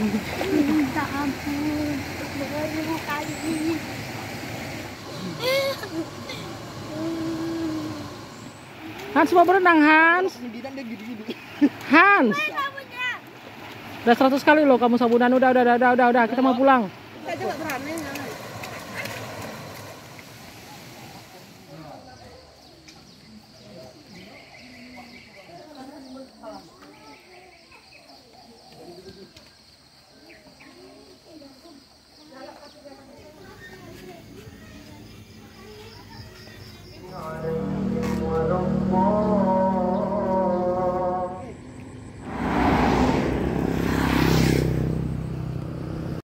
Minta ampun 2000 kali. Hans mau berenang, Hans. Hans. Udah 100 kali loh kamu sabunan. Udah. Kita mau pulang. Saya juga berani.